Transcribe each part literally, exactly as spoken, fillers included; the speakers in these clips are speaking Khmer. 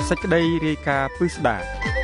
សេចក្តីរាយការណ៍ពិស្ដា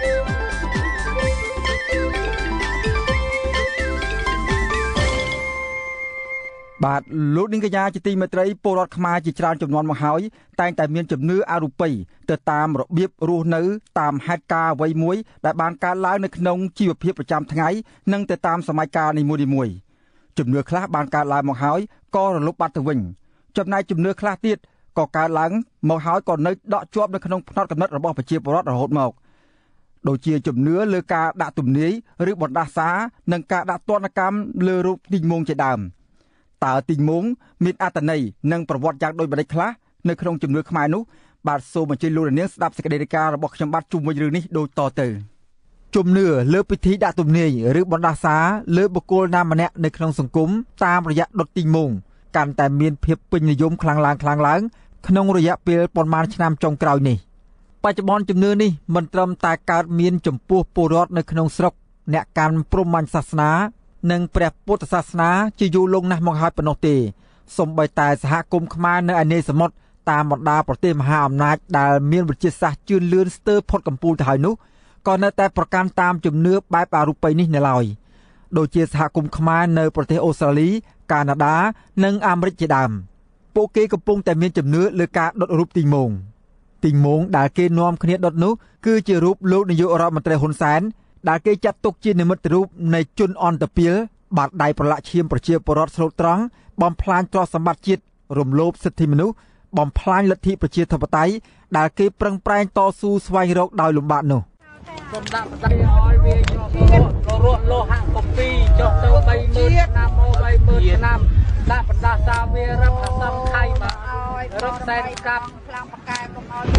បាទលោកនាងកញ្ញាជាទីមេត្រីពលរដ្ឋខ្មែរជាច្រើនចំនួនមកហើយតែងតែមានជំនឿអរូបីទៅតាមរបៀបរស់នៅតាមហេតុការណ៍អ្វីមួយដែលបានកើតឡើងនៅក្នុងជីវភាពប្រចាំថ្ងៃនិងទៅតាមសម័យកាលនីមួយៗជំនឿខ្លះបានកើតឡើងមកហើយក៏រលត់បាត់ទៅវិញចំណែកជំនឿខ្លះទៀតក៏កើតឡើងមកហើយក៏នៅដក់ជាប់នៅក្នុងផ្នត់គំនិតរបស់ប្រជាពលរដ្ឋរហូតមកដូចជាជំនឿលើការដាក់ទំនាយឬបណ្ដាសានិងការដាក់ទណ្ឌកម្មលើរូបទីងមងជាដើមតើទីងមងមានអត្ថន័យនិងប្រវត្តិយ៉ាងដូចម្តេចខ្លះនៅក្នុងជំនឿខ្មែរនោះបាទសូមអញ្ជើញលោកនាងស្ដាប់សេចក្តីរាយការណ៍របស់ខ្ញុំបាទជុំវិញរឿងនេះដូចតទៅជំនឿលើពិធីដាក់ទំនាយឬបណ្ដាសាលើបុគ្គលណាម្នាក់នៅក្នុងសង្គមតាមរយៈដុតទីងមងកាន់តែមានភាពពេញនិយមខ្លាំងឡើងខ្លាំងឡើងក្នុងរយៈពេលប៉ុន្មានឆ្នាំចុងក្រោយនេះបច្ចុប្បន្នជំនឿនេះមិនត្រឹមតែកើតមានចំពោះពលរដ្ឋនៅក្នុងស្រុកអ្នកកាន់ព្រហ្មញ្ញសាសនានិងព្រះពុទ្ធសាសនាជាយូរលង់ណាស់មកហើយប៉ុណ្ណោះទេសូម្បីតែសហគមន៍ខ្មែរនៅឯនេសមុទ្រតាមបណ្ដាប្រទេសមហាអំណាចដែលមានវិទ្យាសាស្ត្រជឿនលឿនស្ទើរផុតកំពូលទៅហើយនោះក៏នៅតែប្រកាន់តាមជំនឿបែបអរូបីនេះនៅឡើយដូចជាសហគមន៍ខ្មែរនៅប្រទេសអូស្ត្រាលីកាណាដានិងអាមេរិកជាដើមពួកគេកំពុងតែមានជំនឿលើការដុតរូបទីងមងទីងមងដែលគេនាំគ្នាដុតនោះគឺជារូបលោកនាយករដ្ឋមន្ត្រីហ៊ុនសែនដែលគេចាត់ទុកជានិមិត្តរូបនៃជនអន្តពាលបាត់ដៃប្រឡាក់ឈាមប្រជាពលរដ្ឋស្លូតត្រង់បំផ្លាញទ្រព្យសម្បត្តិជាតិរំលោភសិទ្ធិមនុស្សបំផ្លាញលទ្ធិប្រជាធិបតេយ្យដែលគេប្រឹងប្រែងតស៊ូស្វែងរកដោយលំបាកនោះសូមដាក់បដិឲ្យវាជាប់រស់លោហៈកំពីចុះទៅបីម៉ឺនឆ្នាំមកបីម៉ឺនឆ្នាំដាក់បណ្ដាសាវារឹបអសង្ខ័យមករឹបសែនកាប់ខ្លាំងបកែកុំឲ្យ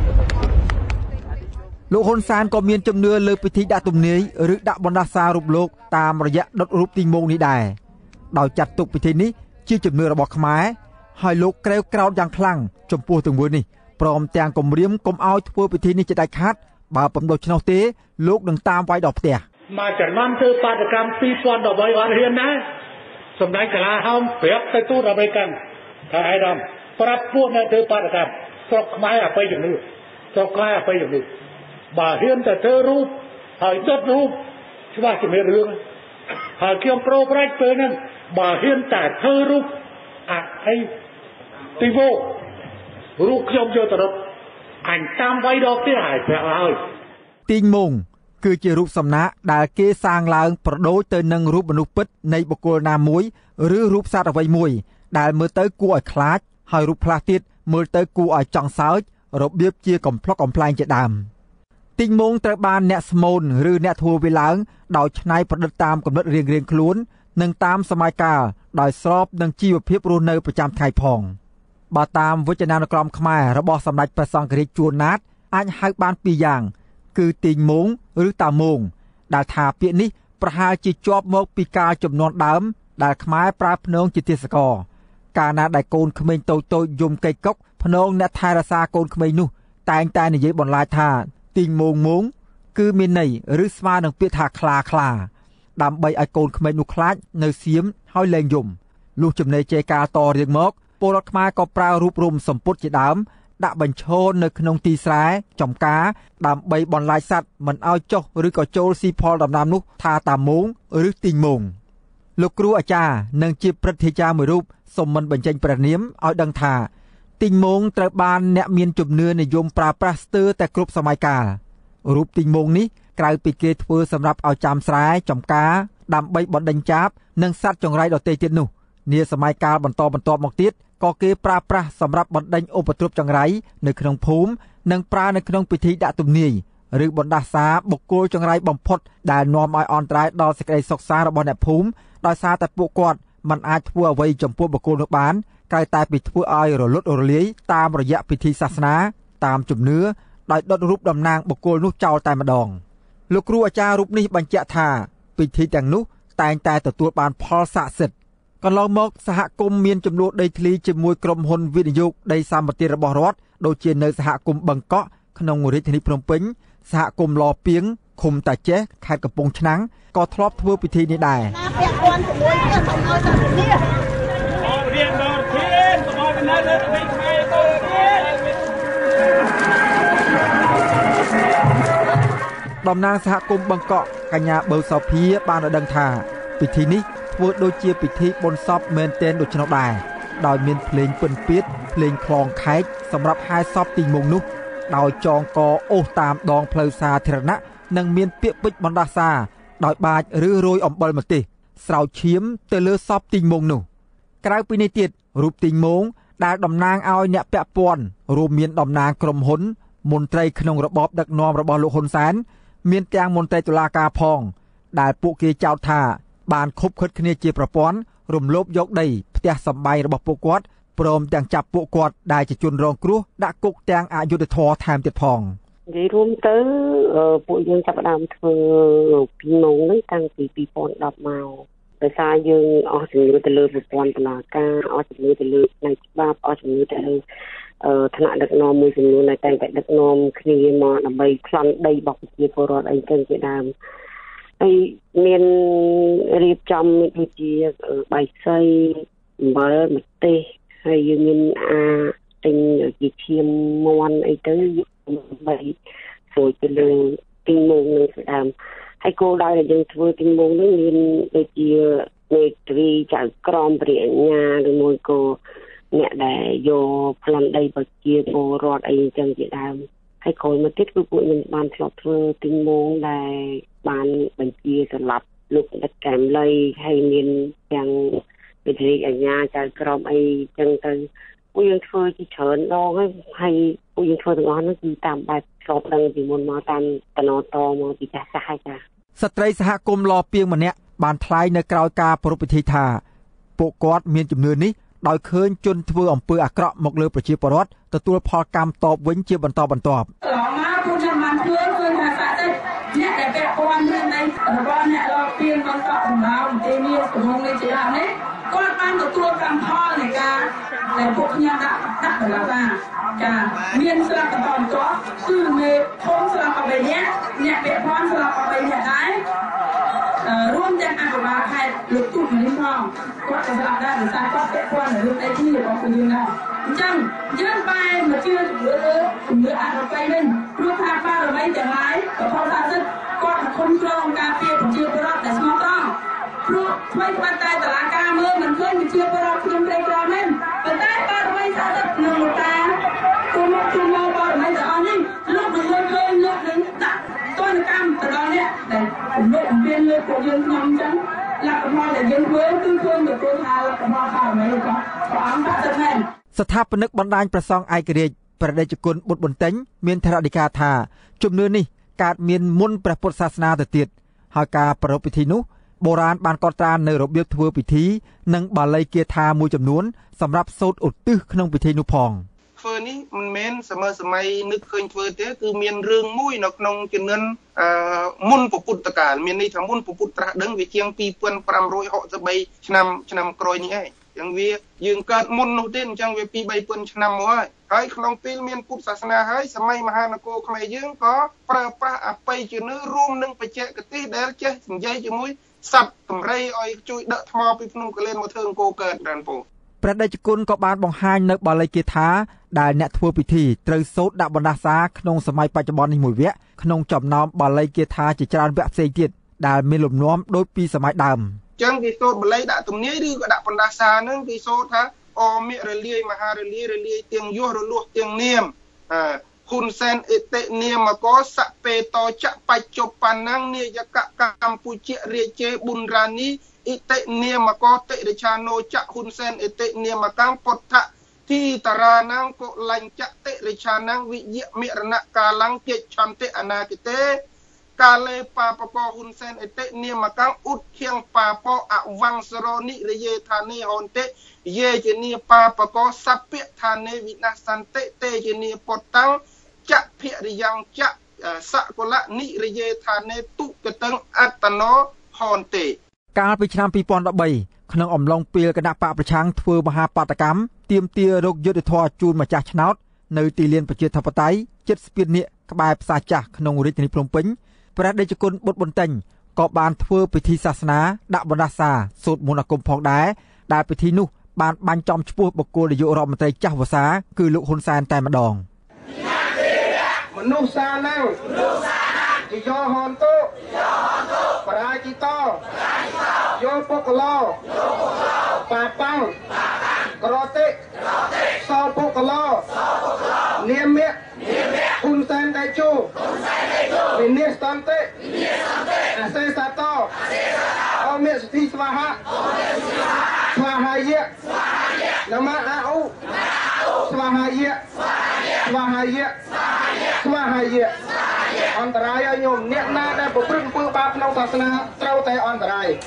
លោកហ៊ុនសែនក៏មានជំនឿលើពិធីដាក់ទំនាយឬដាក់បណ្ដាសារូបលោកតាមរយៈដុតរូបទីងមងនេះដែរដោយចាត់ទុកពិធីនេះជាជំនឿរបស់ខ្មែរហើយលោកក្រេវក្រោធយ៉ាងខ្លាំងចំពោះទង្វើនេះព្រមទាំងគំរាមកុំឲ្យធ្វើពិធីនេះជាដាច់ខាតបើពុំដូច្នោះទេលោកនឹងតាមវាយដល់ផ្ទះមកចំនួនធ្វើបាតកម្មពីរពាន់ដប់បីអត់រៀនណាសម្ដេចកាឡាហោមប្រាប់ទៅទូតអាមេរិកថាឯកឧត្តមប្រាប់ពួកអ្នកធ្វើបាតកម្មស្រុកខ្មែរអបិយជំនឿស្រុកខ្មែរអបិយជំនឿបើហ៊ានតែធ្វើរូបហើយដុតរូបច្បាស់ជាមានរឿងហើយខ្ញុំប្រូប្រាច់ពេលហ្នឹងបើហ៊ានតែធ្វើរូបអាអីទីវោរូបខ្ញុំយកទៅរត់អញតាមវាយដល់ផ្ទះហើយប្រាប់ហើយទីងមងគឺជារូបសំណាកដែលគេសាងឡើងប្រដូចទៅនឹងរូបមនុស្សពិតនៃបុគ្គលណាមួយឬរូបសត្វអ្វីមួយដែលមើលទៅគួរឲ្យខ្លាចហើយរូបខ្លះទៀតមើលទៅគួរឲ្យចង់សើចរបៀបជាកំ pl ុកកំ pl ែងជាដើមទីងមងត្រូវបានអ្នកស្មូនឬអ្នកធ្វើវាឡើងដោយច្នៃប្រឌិតតាមកំណត់រៀងៗខ្លួននិងតាមសម័យកាលដោយស្របនឹងជីវភាពរស់នៅប្រចាំថ្ងៃផងបើតាមវចនានុក្រមខ្មែររបស់សម្ដេចព្រះសង្ឃរាជជួនណាតអាចហៅបានពីរយ៉ាងគឺទីងមងឬតាមងដែលថាពាក្យនេះប្រហែលជាជាប់មកពីកាលចំនួនដើមដែលខ្មែរប្រើភ្នងជាទាសករកាលណាដែលកូនក្មេងតូចតូចយំកេកកុកភ្នងអ្នកថែរក្សាកូនក្មេងនោះតែងតែនិយាយបន្លាចថាទីងមងមងគឺមានន័យឬស្មើនឹងពាក្យថាខ្លាខ្លាដើម្បីឲ្យកូនក្មេងនោះខ្លាចនៅសៀមហើយលែងយំលុះចំណេះជេរការតរៀងមកពលរដ្ឋខ្មែរក៏ប្រើរូបរំសម្ពុតជាដើមដាក់បញ្ឈរនៅក្នុងទីស្រែចំការដើម្បីបន្លាចសត្វមិនឲ្យចុះឬក៏ចូលស៊ីផលដំណាំនោះថាតាមងឬទីងមងលោកគ្រូអាចារ្យនិងជាព្រឹទ្ធាចារ្យមួយរូបសូមមិនបញ្ចេញព្រះនាមឲ្យដឹងថាទីងមងត្រូវបានអ្នកមានជំនឿនិយមប្រើប្រាស់ស្ទើរតែគ្រប់សម័យកាលរូបទីងមងនេះក្រៅពីគេធ្វើសម្រាប់ឲ្យចាំស្រែចំការដើម្បីបណ្ដេញចាបនិងសត្វចង្រៃដទៃទៀតនោះនាសម័យកាលបន្តបន្ទាប់មកទៀតក៏គេប្រើប្រាស់សម្រាប់បណ្ដេញឧបទ្រពចង្រៃនៅក្នុងភូមិនិងប្រើនៅក្នុងពិធីដាក់ទំនាយឬបណ្ដាសាបុគ្គលចង្រៃបំផុតដែលនាំឲ្យអន្តរាយដល់សេចក្តីសុខសាន្តរបស់អ្នកភូមិដោយសារតែពួកគាត់មិនអាចធ្វើអ្វីចំពោះបុគ្គលនោះបានក្រៅតែពីធ្វើឲ្យរលត់រលាយតាមរយៈពិធីសាសនាតាមជំនឿដោយដុតរូបតំណាងបុគ្គលនោះចោលតែម្ដងលោកគ្រូអាចារ្យរូបនេះបញ្ជាក់ថាពិធីទាំងនោះតែងតែទទួលបានផលស័ក្តិសិទ្ធិកន្លងមកសហគមន៍មានចំនួនដីធ្លីជាមួយក្រុមហ៊ុនវិនិយោគដីសម្បត្តិរបស់រដ្ឋដូចជានៅសហគមន៍បឹងកក់ក្នុងរាជធានីភ្នំពេញសហគមន៍ឡពីងឃុំតាចេះខេត្តកំពង់ឆ្នាំងក៏ធ្លាប់ធ្វើពិធីនេះដែរពាក់ព័ន្ធជាមួយនឹងអំណោយសាសនាអររៀនដល់ធានសម្រាប់នៅលើដីខ្មែរទៅតំណាងសហគមន៍បង្កក់កញ្ញាបើសោភាបានឲ្យដឹងថាពិធីនេះធ្វើដូចជាពិធីបុណ្យសពមែនទែនដូច្នោះដែរដោយមានភ្លេងពិណពាទ្យភ្លេងខ្លងខែកសម្រាប់ហែសពទីមុងនោះដោយចងកអូសតាមដងផ្លូវសាធារណៈនិងមានពាក្យពេចន៍បណ្ដាសាដោយបាចឬរោយអំបិលម្ទេសស្រោចឈាមទៅលើសពទីមុងនោះក្រៅពីនេះទៀតរូបទីមុងដែលតំណាងឲ្យអ្នកពាក់ព័ន្ធរួមមានតំណាងក្រុមហ៊ុនមន្ត្រីក្នុងរបបដឹកនាំរបស់លោកហ៊ុនសែនមានទាំងមន្ត្រីតុលាការផងដែលពួកគេចោទថាបានខុបខិតគ្នាជាប្រព័ន្ធរំលោភយកដីផ្ទះសម្បែងរបស់ពួកគាត់ព្រមទាំងចាប់ពួកគាត់ដែលជាជនរងគ្រោះដាក់គុកទាំងអយុត្តិធម៌ថែមទៀតផងនិយាយរួមទៅពួកយើងចាប់ផ្ដើមធ្វើពីម៉ោងហ្នឹងតាំងពីពីរពាន់ដប់មកដោយសារយើងអស់ជំនឿទៅលើប្រព័ន្ធតុលាការអស់ជំនឿទៅលើផ្នែកច្បាប់អស់ជំនឿទៅលើឋានៈដឹកនាំមួយចំនួនដែលតែងតែដឹកនាំគ្នាមកដើម្បីប្លន់ដីរបស់ប្រជាពលរដ្ឋអីចឹងជាដើមហើយមានរៀបចំដូចជាបាយសីអំបិលម្ទេសហើយយើងមានអាទិញជាឈាមមាន់អីទៅដើម្បីជួយទៅលើទីមុងនឹងស្ដាមហើយគោលដៅដែលយើងធ្វើទីមុងនេះមានដូចជាមេត្រីចៅក្រមព្រះអញ្ញាឬមួយក៏អ្នកដែលយកប្លន់ដីប្រជាពលរដ្ឋអីចឹងជាដើមហើយក្រោយមកទៀតគឺពួកខ្ញុំបានធ្លាប់ធ្វើទីមុងដែលបានបញ្ជាសម្រាប់លោកដឹកកែមលីហើយមានទាំងវិទ្យាអញ្ញាចៅក្រមអីចឹងទៅពួកយើងធ្វើជាច្រើនដងហើយហើយពួកយើងធ្វើទាំងអស់នោះគឺតាមបែបស្របដឹងពីមុនមកតាមតំណតមកពីចាស់ចាស់ហើយចាស្ត្រីសហគមន៍លពីងម្នាក់បានថ្លែងនៅក្រៅការប្រារព្ធពិធីថាពួកគាត់មានជំនឿនេះដោយឃើញជនធ្វើអំពើអាក្រក់មកលើប្រជាពលរដ្ឋទទួលផលកម្មតបវិញជាបន្តបន្ទាប់កន្លងមកពួកខ្ញុំបានធ្វើឃើញថាសាក់ទឹកអ្នកដែលពាក់ព័ន្ធនឹងនៃរបស់អ្នកលពីងបង្កក់ដំណើរទីនេះកំពុងនេះជាដើមនេះគាត់បានទទួលកម្មផលនៃការដែលពួកខ្ញុំដាក់ដាក់ទៅឡាចាមានស្រាប់បន្តបន្ទាប់គឺមេធំស្រាប់អបិញ្ញាអ្នកពាក់ព័ន្ធស្រាប់អបិញ្ញាដែររួមទាំងអភិបាលខេត្តលោកទូតនេះផងគាត់ក៏ស្រាប់ដែរដោយសារគាត់ពាក់ព័ន្ធនឹងរឿងអីនេះរបស់ពួកយើងដែរអញ្ចឹងយើងបែរមកជឿជំនឿលើជំនឿអរូបីវិញព្រោះថាបារមីទាំងឡាយក៏ផងថាសិទ្ធគាត់ខំក្រងការពារប្រជាពលរដ្ឋដែលស្មោះត្រង់ព្រោះថ្មីបាត់តែតឡាការមើលមិនឃើញប្រជាពលរដ្ឋខ្ញុំក្រីក្រមែនប៉ុន្តែបារមីសាសិទ្ធនឹងតាគុំគុំមកបារមីទាំងអស់នេះលោកនឹងមើលឃើញលោកនឹងដាក់ទណ្ឌកម្មទៅដល់អ្នកដែលលោកអំពាវនាវពួកយើងខ្ញុំអញ្ចឹងលក្ខណៈដែលយើងធ្វើគឺឃើញទទួលថាលក្ខណៈបារមីរបស់ព្រះអង្គថាសិទ្ធមែនស្ថាបនិកបណ្ដាញព្រះសង្ឃឯករាជ្យព្រះតេជគុណបុត្របន្ទិញមានថ្នាក់ដឹកការថាជំនឿនេះកើតមានមុនព្រះពុទ្ធសាសនាទៅទៀតហើយការប្រារព្ធពិធីនោះបុរាណបានកត់ត្រានៅរបៀបធ្វើពិធីនិងបាលីគាថាមួយចំនួនសម្រាប់សូត្រឧទ្ទិសក្នុងពិធីនោះផងធ្វើនេះមិនមែនសម័យសម័យនឹកឃើញធ្វើទេគឺមានរឿងមួយនៅក្នុងជំនឿអឺមុនពុទ្ធកាលមានន័យថាមុនពុទ្ធត្រាស់ដឹងវាជាងពីរពាន់ប្រាំរយហកសិបបីឆ្នាំឆ្នាំក្រោយនេះឯងអញ្ចឹងវាយើងកើតមុននោះទេអញ្ចឹងវាពីរបីពាន់ឆ្នាំមកហើយហើយក្នុងពេលមានពុទ្ធសាសនាហើយសម័យមហានគរខ្មែរយើងក៏ប្រើប្រាស់អបិយជំនឿរួមនឹងបច្ចេកទេសដែលចេះនិយាយជាមួយសັບតម្រៃឲ្យជួយដកថ្មពីភ្នំកលែនមកធ្វើអង្គរកើតបានពូព្រះតេជគុណក៏បានបង្ហាញនៅបាលីគាថាដែលអ្នកធ្វើពិធីត្រូវសូត្រដាក់បណ្ដាសាក្នុងសម័យបច្ចុប្បន្ននេះមួយវគ្គក្នុងចំណោមបាលីគាថាជាច្រើនវគ្គផ្សេងទៀតដែលមានលំនាំដូចពីសម័យដើមអញ្ចឹងគេសូត្របាលីដាក់ទំនាយឬក៏ដាក់បណ្ដាសាហ្នឹងគេសូត្រថាអមិរលាយមហារលាយរលាយទាំងយោរលួសទាំងនាមអឺហ៊ុនសែនអេតិនាមកសពេតចបច្ចុប្បន្ននាយកកម្ពុជារាជាប៊ុនរ៉ានីអេតិនាមកតិរិឆានោចហ៊ុនសែនអេតិនាមកពុទ្ធទីតារាណងកុលញ្ចតិរិឆានងវិយមិរណកាលੰកិច្ឆន្តិអនាគតេកាលេបាបកហ៊ុនសែនអេតិនាមកឧទ្ធាងបាបអវង្សរនិរយេថានេហន្តិយេជនីបាបកសពៈថានេវិនាសន្តិតេជនីពុតੰចភរិយ៉ាងចសកលនិរយេថានេទុកតឹងអត្តណោហន្តិកាលពីឆ្នាំពីរពាន់ដប់បីក្នុងអំឡុងពេលគណៈបកប្រឆាំងធ្វើមហាបាតកម្មទាមទាររកយុទ្ធធរជូនម្ចាស់ឆ្នោតនៅទីលានប្រជាធិបតេយ្យជិតស្ពាននៀកក្បែរផ្សារចាស់ក្នុងរាជធានីភ្នំពេញព្រះតេជគុណបុត្របន្ទិញក៏បានធ្វើពិធីសាសនាដាក់បណ្ដាសាសូត្រមន្តអាគមផងដែរដែលពិធីនោះបានបាញ់ចំឈ្មោះបុគ្គលនាយករដ្ឋមន្ត្រីចាស់វសាគឺលោកហ៊ុនសែនតែម្ដងមនុស្សសាណាំងមនុស្សសាណាំងជាយោហនតុបរាជិតោយោពុកឡោបាប៉ាំងក្រតិសោពុកឡោនាមៈហ៊ុនសែនតេជោវិនិស្តន្តិអាសេសាតោអមេសទ្ធិស្វាហៈស្វាហាយៈនមៈអាឧស្វាហាយៈស្វាហាយៈស្វាហាយៈអន្តរាយឲ្យញោមអ្នកណាដែលប្រព្រឹត្តអំពើបាបក្នុងសាសនាត្រូវតែអន្តរាយ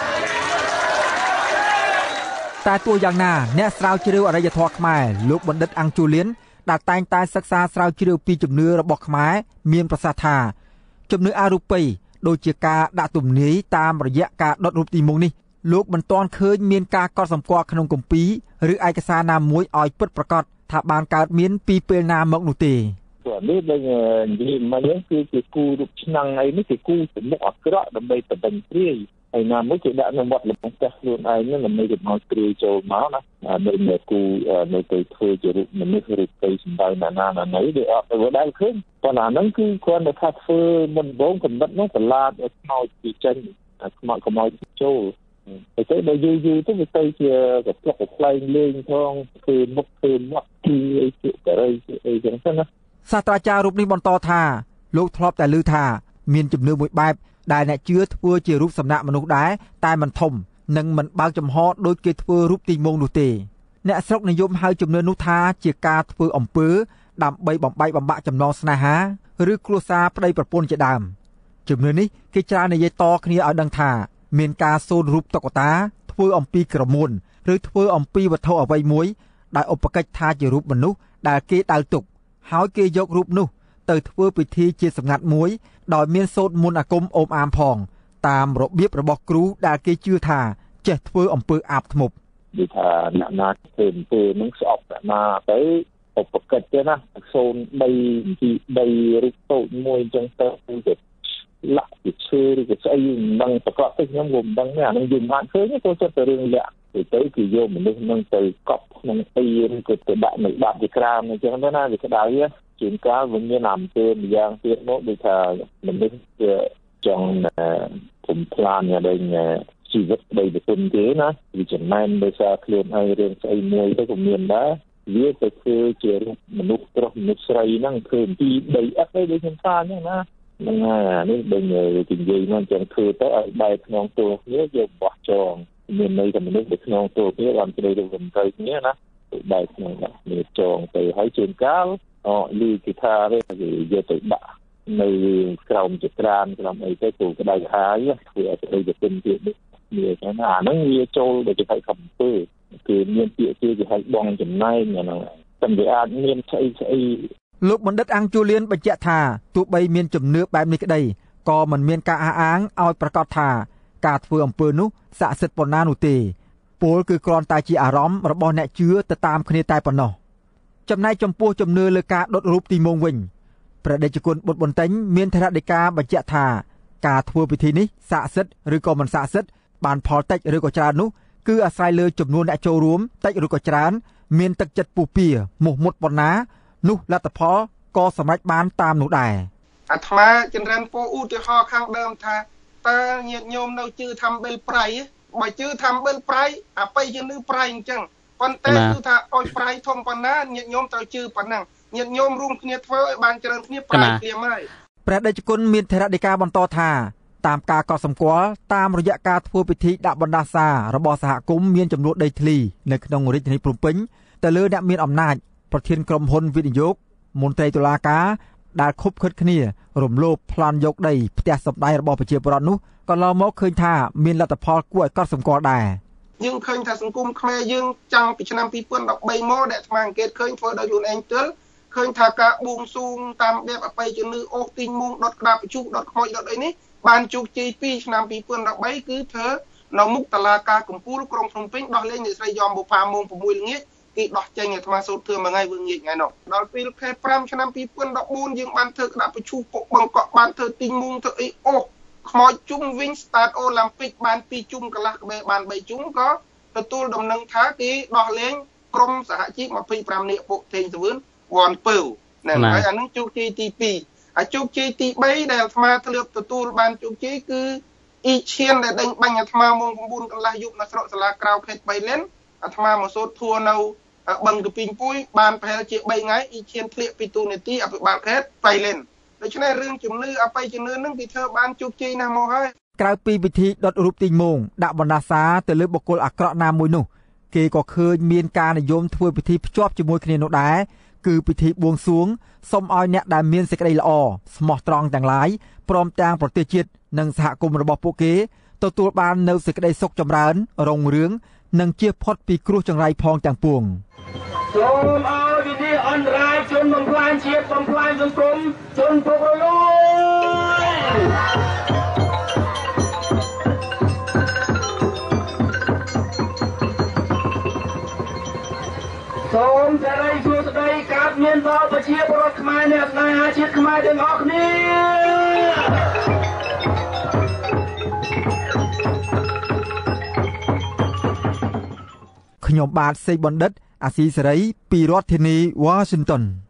តែទោះយ៉ាងណាអ្នកស្រាវជ្រាវអរិយធម៌ខ្មែរលោកបណ្ឌិតអង្គជូលៀនដែលតែងតែសិក្សាស្រាវជ្រាវពីជំនឿរបស់ខ្មែរមានប្រសាសន៍ថាជំនឿអរូបីដូចជាការដាក់ទំនាយតាមរយៈការដុតរូបទីមុខនេះលោកមិនទាន់ឃើញមានការកត់សម្គាល់ក្នុងគម្ពីរឬឯកសារណាមួយឲ្យពិតប្រាកដថាបានកើតមានពីពេលណាមកនោះទេព្រោះនេះដូចនិយាយមកនេះគឺជាគូរូបឆ្នាំងអីនេះគឺគូសម្មុខអាក្រក់ដើម្បីបណ្ដឹងព្រាយហើយណាមួយគេដាក់នៅវត្តលំផ្ទះខ្លួនឯងនេះដើម្បីកុំឲ្យព្រាយចូលមកណាដោយនៅគូនៅទៅធ្វើជារូបមនុស្សឬទៅសម្ដៅណាណាណានេះវាអត់ទៅដែរឃើញប៉ុន្តែអាហ្នឹងគឺគ្រាន់តែថាធ្វើមុនដំបូងកំណត់នោះប្រឡាតឲ្យខ្មោចពីចេញខ្មោចខ្មោចចូលតែទៅដល់យូរយូរទៅវាទៅជាកផ្លុកកផ្លែងលេងផងគឺមុខគឺមាត់គឺអីជាអីអីចឹងទៅណាសាស្ត្រាចារ្យរូបនេះបន្តថាលោកធ្លាប់តែឮថាមានជំនឿមួយបែបដែលអ្នកជឿធ្វើជារូបសំណាកមនុស្សដែរតែមិនធំនិងមិនបើកចំហដូចគេធ្វើរូបទីមងនោះទេអ្នកស្រុកនិយមហៅជំនឿនោះថាជាការធ្វើអំពើដើម្បីបំបែកបំបាក់ចំណងស្នេហាឬគ្រួសារប្តីប្រពន្ធជាដើមជំនឿនេះគេច្រើននិយាយតគ្នាឲ្យដឹងថាមានការសូនរូបតុក្កតាធ្វើអំពីក្រមួនឬធ្វើអំពីវត្ថុអ្វីមួយដែលឧបកិច្ចថាជារូបមនុស្សដែលគេដៅទុកហើយគេយករូបនោះទៅធ្វើពិធីជាសម្ងាត់មួយដោយមានសូត្រមន្តអាគមអូមអាមផងតាមរបៀបរបស់គ្រូដែលគេជឿថាចេះធ្វើអំពើអាបធ្មប់និយាយថាអ្នកណាធ្វើអំពើនឹងស្អប់អ្នកណាទៅឧបកិច្ចទេណាសូនបីទីបីរូបតូចមួយអញ្ចឹងទៅទៅលាក់ពីឈើឬក៏ស្អីមិនដឹងប្រកបទៅខ្ញុំក៏មិនដឹងទេអានឹងយល់បានឃើញទៅចិត្តទៅរឿងលាក់ទៅទៅគឺយកមនុស្សនឹងទៅកប់ក្នុងទីឬក៏ទៅដាក់នៅបាត់ទីក្រាមអញ្ចឹងទៅណាវាក្តៅជាងកាលវិញមានអំពើម្យ៉ាងទៀតមកដូចថាមនុស្សជាចង់ធំផ្លានយ៉ាងដូចជីវិតបីប្រពន្ធទេណាវាចំណែនដោយសារខ្លួនឯងរឿងស្អីមួយទៅក៏មានដែរវាទៅធ្វើជារូបមនុស្សប្រុសមនុស្សស្រីហ្នឹងធ្វើពីដីអត់ទេដូចខ្ញុំថាអញ្ចឹងណាហ្នឹងហើយអានេះដូចនិយាយមកចឹងធ្វើទៅឲ្យបែកក្នុងតួគ្នាយកបោះចងមានន័យថាមនុស្សនៅក្នុងតួគ្នាបានស្ដីទៅវិញទៅគ្នាណាបែកក្នុងដាក់គ្នាចងទៅហើយជាងកាលអលីគេថាទេគេយកទៅដាក់នៅក្រោមចក្រានក្រោមអីទៅទូក្តៅហើយធ្វើឲ្យស្ដីទៅវិញទៀតនេះវាចឹងអាហ្នឹងវាចូលដូចជាឲ្យកំពើគឺមានពាក្យគេគេឲ្យបងចំណែងអាហ្នឹងតែវាអាចមានស្អីស្អីលោកបណ្ឌិតអង្គជូលៀនបញ្ជាក់ថាទោះបីមានជំនឿបែបនេះក្តីក៏មិនមានការអះអាងឲ្យប្រកាសថាការធ្វើអំពើនោះស័ក្តិសិទ្ធិប៉ុណ្ណានោះទេពលគឺគ្រាន់តែជាអារម្មណ៍របស់អ្នកជឿទៅតាមគ្នាតែប៉ុណ្ណោះចំណែកចំពោះជំនឿលើការដុតរូបទីមងវិញព្រះតេជគុណបុត្របន្ទិញមានថេរដីកាបញ្ជាក់ថាការធ្វើពិធីនេះស័ក្តិសិទ្ធិឬក៏មិនស័ក្តិសិទ្ធិបានផលតិចឬក៏ច្រើននោះគឺអាស្រ័យលើចំនួនអ្នកចូលរួមតិចឬក៏ច្រើនមានទឹកចិត្តពុះពៀមោះមុតប៉ុណ្ណានោះលទ្ធផលក៏សម្រេចបានតាមនោះដែរអាត្មាចិនរានពោឧទាហរណ៍ខាងដើមថាតើញាតិញោមនៅជឿថាំបិលប្រៃបើជឿថាំបិលប្រៃអបិយជំនឿប្រៃអញ្ចឹងប៉ុន្តែគឺថាឲ្យប្រៃធំប៉ុណ្ណាញាតិញោមត្រូវជឿប៉ុណ្ណឹងញាតិញោមរួមគ្នាធ្វើឲ្យបានច្រើនគ្នាប្រៃព្រាមហើយព្រះតេជគុណមានថេរដីកាបន្តថាតាមការកត់សម្គាល់តាមរយៈការធ្វើពិធីដាក់បណ្ដាសារបស់សហគមន៍មានចំនួនដីធ្លីនៅក្នុងរាជធានីភ្នំពេញទៅលើអ្នកមានអំណាចប្រធានក្រុមហ៊ុនវិនិយោគមន្ត្រីតុលាការដែលខុបខិតគ្នារំលោភប្លន់យកដីផ្ទះសម្បែងរបស់ប្រជាពលរដ្ឋនោះក៏ឡងមកឃើញថាមានលទ្ធផលគួរឲ្យកត់សម្គាល់ដែរយើងឃើញថាសង្គមខ្មែរយើងចាំងពីឆ្នាំពីរពាន់ដប់បីមកដែលអាត្មាអង្កេតឃើញធ្វើដោយខ្លួនឯងទល់ឃើញថាការបួងសួងតាមបែបអបិយជំនឿអូសទីងមុងដុតក្តារបញ្ជុកដុតខ្មោចដុតអីនេះបានជោគជ័យពីឆ្នាំពីរពាន់ដប់បីគឺធ្វើនៅមុខតុលាការកំពូលក្រុងភ្នំពេញដោះលែងអ្នកស្រីយ៉មបុប្ផាម៉ោងប្រាំមួយល្ងាចគេដោះចេញអាត្មាសូត្រធ្វើមួយថ្ងៃវិញងាកថ្ងៃនោះដល់ពេលខែប្រាំឆ្នាំពីរពាន់ដប់បួនយើងបានធ្វើក្តារបញ្ជុកពុកបង្កក់បានធ្វើទីងមុងធ្វើអីអូសខ្មោចជុំវិញ Start Olympic បានពីរជុំកន្លះក្បែរបានបីជុំក៏ទទួលដំណឹងថាគេដោះលែងក្រុមសហជីពยี่สิบห้าនាក់ពួកទេងសវឿនវ៉ាន់ពៅណែហើយអានឹងជោគជ័យទីពីរអាជោគជ័យទី3ដែលអាត្មាធ្លាប់ទទួលបានជោគជ័យគឺអ៊ីឈៀនដែលដេញបាញ់អាត្មាម៉ោង9កន្លះយប់នៅស្រុកសាលាក្រៅខេត្តបៃលិនអាត្មាមកសូត្រធัวនៅបឹងកពីងពុយបានប្រហែលជា3ថ្ងៃអ៊ីឈៀនធ្លាក់ពីទូនាទីអភិបាលខេត្តបៃលិនដូច្នេះរឿងជំនឿអបិយជំនឿនឹងវាធ្វើបានជោគជ័យណាស់មកហើយក្រៅពីពិធីដុតរូបទីងម៉ោងដាក់បណ្ដាសាទៅលើបុគ្គលអាក្រក់ណាមួយនោះគេក៏ឃើញមានការនិយមធ្វើពិធីភ្ជាប់ជាមួយគ្នានោះដែរគឺពិធីបួងសួងសូមឲ្យអ្នកដែលមានសេចក្តីល្អស្មោះត្រង់ទាំងឡាយព្រមទាំងប្រទេសជាតិនិងសហគមន៍របស់ពួកគេទទួលបាននូវសេចក្តីសុខចម្រើនរុងរឿងនិងជៀសផុតពីគ្រោះចង្រៃផងទាំងពួងសូមឲ្យវិធីអន្តរាយជនបំផ្លាញជាតិបំផ្លាញសង្គមជនពុករលួយសូមសេរីសួស្តីកើតមានដល់ប្រជាពលរដ្ឋខ្មែរអ្នកស្នេហាជាតិខ្មែរទាំងអស់គ្នាខ្ញុំបាទសេកបណ្ឌិតអាស៊ីសេរីពីរដ្ឋធានី Washington